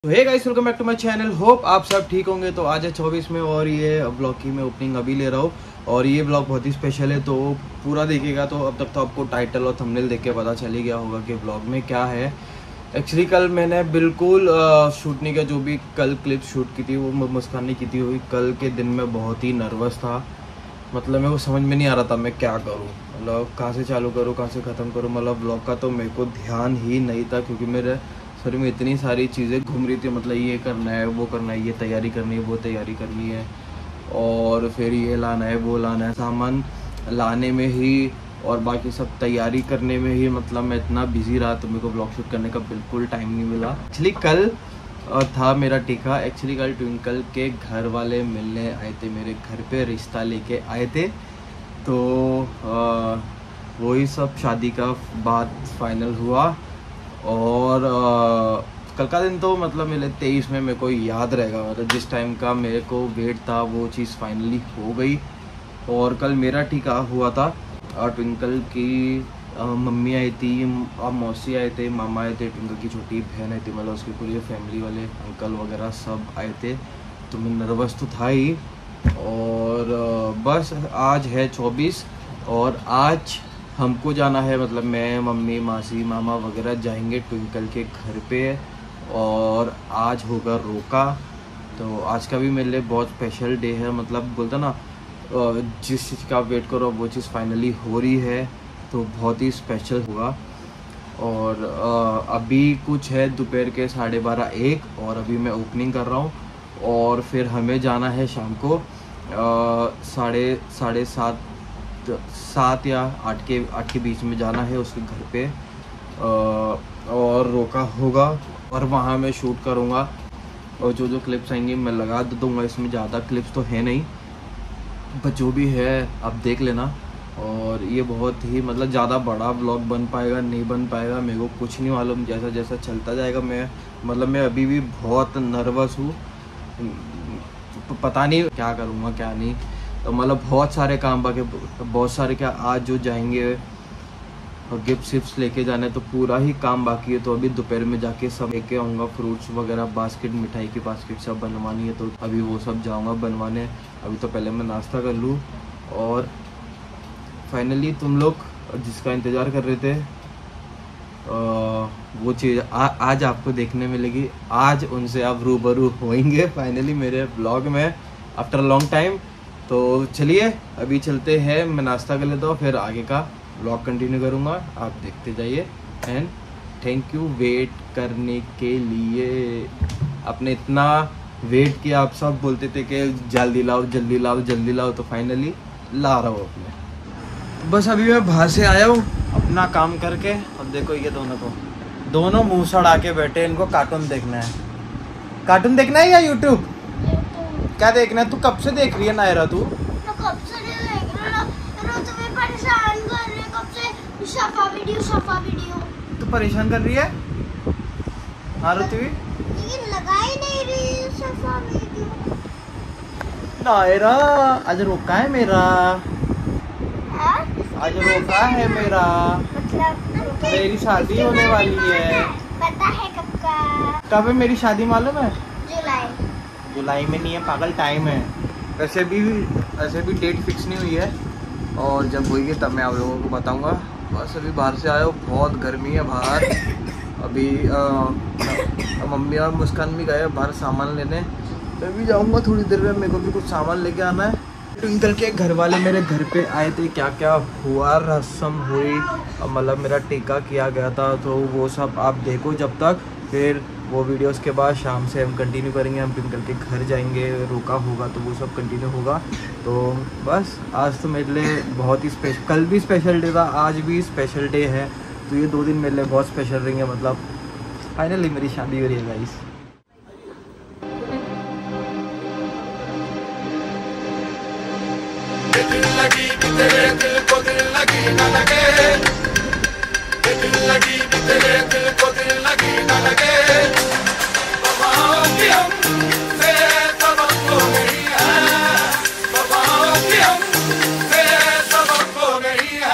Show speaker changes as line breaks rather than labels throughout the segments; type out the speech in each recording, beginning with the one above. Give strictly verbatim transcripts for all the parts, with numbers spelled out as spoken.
तो hey guys, welcome back to my channel. Hope आप सब ठीक होंगे। तो आज है चौबीस में और ये ब्लॉग की मैं ओपनिंग अभी ले रहा हूँ और ये ब्लॉग बहुत ही स्पेशल है, तो पूरा देखिएगा। तो अब तक तो आपको टाइटल और थंबनेल देख के पता चल ही गया होगा कि ब्लॉग में क्या है। एक्चुअली कल मैंने बिल्कुल शूट नहीं किया, जो भी कल क्लिप शूट की थी वो मुस्कान ने की थी। हुई कल के दिन में बहुत ही नर्वस था, मतलब मेरे को समझ में नहीं आ रहा था मैं क्या करूँ, मतलब कहाँ से चालू करूँ कहाँ से ख़त्म करूँ। मतलब ब्लॉग का तो मेरे को ध्यान ही नहीं था क्योंकि मेरे सर में इतनी सारी चीज़ें घूम रही थी। मतलब ये करना है, वो करना है, ये तैयारी करनी है, वो तैयारी करनी है, और फिर ये लाना है, वो लाना है। सामान लाने में ही और बाकी सब तैयारी करने में ही मतलब मैं इतना बिजी रहा तो मेरे को ब्लॉग शूट करने का बिल्कुल टाइम नहीं मिला। एक्चुअली कल था मेरा टीका। एक्चुअली कल ट्विंकल के घर वाले मिलने आए थे, मेरे घर पे रिश्ता लेके आए थे। तो वही सब शादी का बात फाइनल हुआ। और आ, कल का दिन तो मतलब मेरे तेईस में मेरे को याद रहेगा, मतलब जिस टाइम का मेरे को वेट था वो चीज़ फाइनली हो गई। और कल मेरा टीका हुआ था और ट्विंकल की आ, मम्मी आई थी, मौसी आए थे, मामा आए थे, ट्विंकल की छोटी बहन आई थी, मतलब उसकी पूरी फैमिली वाले अंकल वगैरह सब आए थे। तो मैं नर्वस तो था ही। और आ, बस आज है चौबीस और आज हमको जाना है, मतलब मैं, मम्मी, मासी, मामा वगैरह जाएंगे ट्विंकल के घर पे और आज होगा रोका। तो आज का भी मेरे लिए बहुत स्पेशल डे है। मतलब बोलता ना, जिस चीज़ का वेट करो वो चीज़ फाइनली हो रही है तो बहुत ही स्पेशल होगा। और अभी कुछ है दोपहर के साढ़े बारह एक और अभी मैं ओपनिंग कर रहा हूँ और फिर हमें जाना है शाम को साढ़े साढ़े सात सात या आठ के आठ के बीच में जाना है उसके घर पे आ, और रोका होगा और वहाँ मैं शूट करूँगा और जो जो क्लिप्स आएंगी मैं लगा दूँगा। इसमें ज़्यादा क्लिप्स तो है नहीं, बट जो भी है आप देख लेना। और ये बहुत ही मतलब ज़्यादा बड़ा ब्लॉग बन पाएगा नहीं बन पाएगा मेरे को कुछ नहीं मालूम, जैसा जैसा चलता जाएगा। मैं मतलब मैं अभी भी बहुत नर्वस हूँ, पता नहीं क्या करूँगा क्या नहीं। तो मतलब बहुत सारे काम बाकी, बहुत सारे क्या आज जो जाएंगे और गिफ्ट शिफ्ट लेके जाने तो पूरा ही काम बाकी है। तो अभी दोपहर में जाके सब लेके आऊँगा, फ्रूट्स वगैरह, बास्केट, मिठाई की बास्केट सब बनवानी है, तो अभी वो सब जाऊँगा बनवाने। अभी तो पहले मैं नाश्ता कर लूँ। और फाइनली तुम लोग जिसका इंतज़ार कर रहे थे आ, वो चीज़ आज आपको देखने मिलेगी। आज उनसे आप रूबरू होंगे फाइनली मेरे ब्लॉग में आफ्टर लॉन्ग टाइम। तो चलिए अभी चलते हैं, मैं नाश्ता कर लेता हूँ, फिर आगे का ब्लॉग कंटिन्यू करूँगा, आप देखते जाइए। एंड थैंक यू वेट करने के लिए। आपने इतना वेट किया, आप सब बोलते थे कि जल्दी लाओ जल्दी लाओ जल्दी लाओ, तो फाइनली ला रहा हूँ अपने। बस अभी मैं बाहर से आया हूँ अपना काम करके। अब देखो ये दोनों को दोनों मुँह सड़ा के बैठे, इनको कार्टून देखना है। कार्टून देखना है या यूट्यूब? क्या देखना है? तू कब से देख रही है नायरा? तू
तो कब से देख रही है, तो तुम्हें परेशान कर रही है कब से। शफा वीडियो शफा वीडियो
तू परेशान कर रही है? हाँ ऋतवी,
लेकिन लगा ही नहीं रही है शफा वीडियो।
नायरा आज रोका है मेरा,
है
आज रोका है मेरा,
मतलब
मेरी शादी होने वाली है।
पता है कब का?
कब है मेरी शादी मालूम है?
जुलाई।
जुलाई में नहीं है पागल, टाइम है। वैसे भी ऐसे भी डेट फिक्स नहीं हुई है और जब होगी तब मैं आप लोगों को बताऊंगा। बस अभी बाहर से आया हूँ, बहुत गर्मी है बाहर। अभी आ, मम्मी और मुस्कान भी गए बाहर सामान लेने, मैं भी जाऊंगा थोड़ी देर में, मेरे को भी कुछ सामान लेके आना है। ट्विंकल के घर वाले मेरे घर पे आए थे, क्या क्या हुआ, रस्म हुई, मतलब मेरा टीका किया गया था, तो वो सब आप देखो जब तक। फिर वो वीडियोस के बाद शाम से हम कंटिन्यू करेंगे, हम ट्विंकल के घर जाएंगे, रोका होगा तो वो सब कंटिन्यू होगा। तो बस आज तो मेरे लिए बहुत ही स्पेशल, कल भी स्पेशल डे था, आज भी स्पेशल डे है। तो ये दो दिन मेरे लिए बहुत स्पेशल रहेंगे। मतलब फाइनली मेरी शादी हो रही है गाइस।
दिल लगी तेरे दिल को दिल लगी न लगे, दिल लगी तेरे दिल को दिल लगी न लगे। बाबा की हमसे सबक को नहीं है, बाबा की हमसे सबक को नहीं है।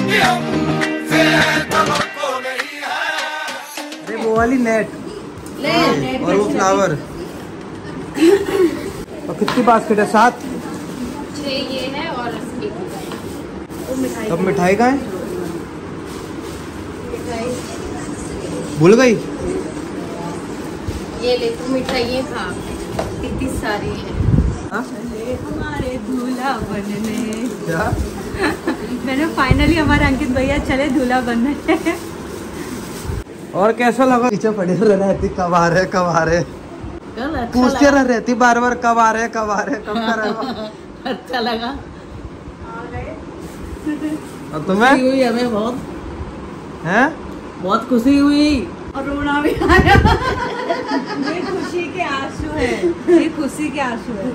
कि हमसे तवक्को नहीं है।
अरे वो वाली नेट और वो फ्लावर और कितनी बास्केट है? सात
छह ये है और एक
अब मिठाई का है? भूल गई?
ये ले तू मिठाइयाँ खा, इतनी सारी है।
हमारे दूल्हा बनने
क्या?
मैंने फाइनली हमारे अंकित भैया चले दूल्हा बनने।
और कैसा लगा? पीछे पड़े रहती कब आ रहे कब आ रहे पूछते रह रहती बार बार कब आ रहे कब आ रहे कब कर रहे।
अच्छा लगा।
और तुम्हें
हुई हमें बहुत
हैं?
बहुत खुशी हुई
और रोना भी आया। ये खुशी के आंसू है, ये खुशी के आंसू है।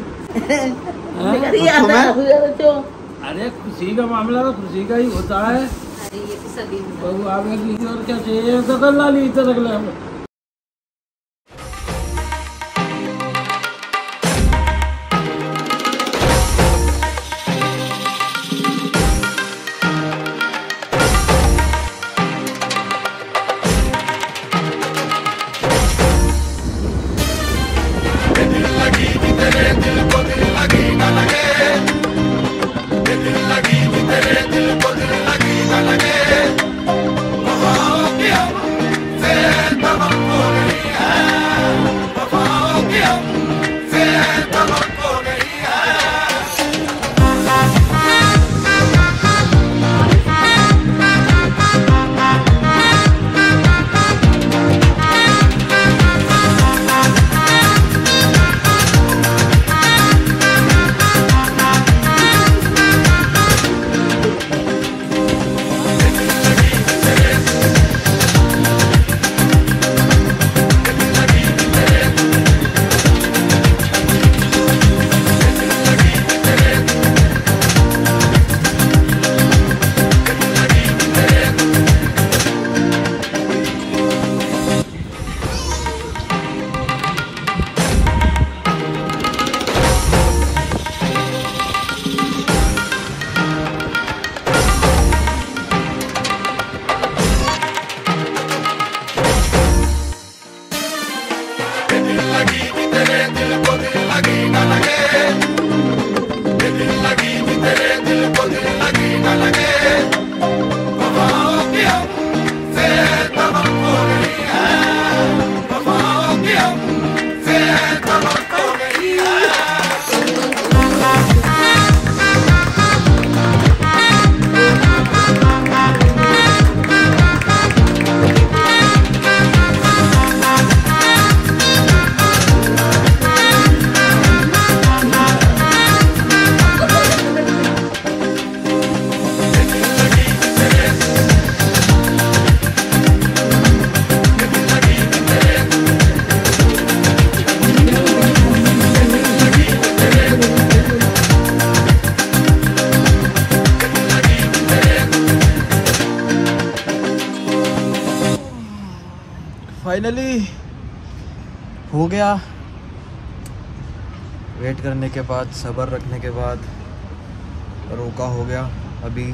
अरे खुशी का मामला तो खुशी का ही होता है।
अरे ये तो सभी
बहू आगे की और क्या चाहिए तो कर ला ली तो रख ले।
फाइनली हो गया। वेट करने के बाद, सब्र रखने के बाद रोका हो गया। अभी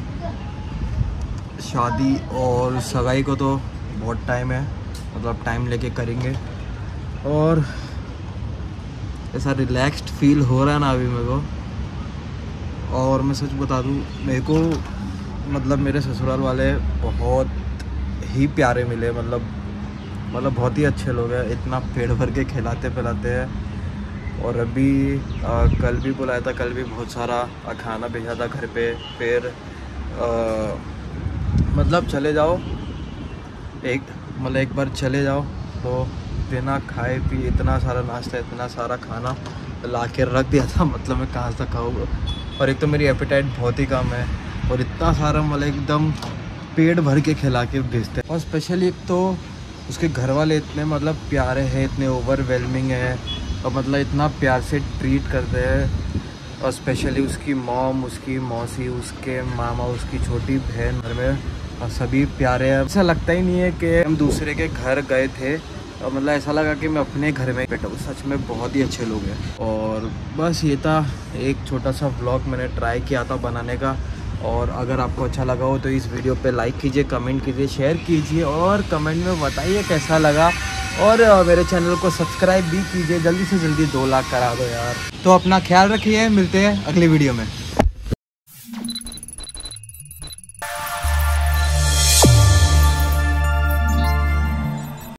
शादी और सगाई को तो बहुत टाइम है, मतलब टाइम लेके करेंगे। और ऐसा रिलैक्स्ड फील हो रहा है ना अभी मेरे को। और मैं सच बता दूँ, मेरे को मतलब मेरे ससुराल वाले बहुत ही प्यारे मिले। मतलब मतलब बहुत ही अच्छे लोग हैं, इतना पेट भर के खिलाते पिलाते हैं। और अभी आ, कल भी बुलाया था, कल भी बहुत सारा खाना भेजा था घर पे। फिर आ, मतलब चले जाओ एक मतलब एक बार चले जाओ तो बिना खाए पिए इतना सारा नाश्ता, इतना सारा खाना ला के रख दिया था। मतलब मैं कहाँ से खाऊँगा। और एक तो मेरी एपेटाइट बहुत ही कम है और इतना सारा मतलब एकदम पेट भर के खिला के भेजते हैं। और स्पेशली एक तो उसके घर वाले इतने मतलब प्यारे हैं, इतने ओवरवेलमिंग है और मतलब इतना प्यार से ट्रीट करते हैं। और स्पेशली उसकी मॉम, उसकी मौसी, उसके मामा, उसकी छोटी बहन, घर में और सभी प्यारे हैं। ऐसा लगता ही नहीं है कि हम दूसरे के घर गए थे और मतलब ऐसा लगा कि मैं अपने घर में बैठा हूँ। सच में बहुत ही अच्छे लोग हैं। और बस ये था एक छोटा सा व्लॉग मैंने ट्राई किया था बनाने का। और अगर आपको अच्छा लगा हो तो इस वीडियो पे लाइक कीजिए, कमेंट कीजिए, शेयर कीजिए और कमेंट में बताइए कैसा लगा। और मेरे चैनल को सब्सक्राइब भी कीजिए, जल्दी से जल्दी दो लाख करा दो यार। तो अपना ख्याल रखिए, मिलते हैं अगली वीडियो में।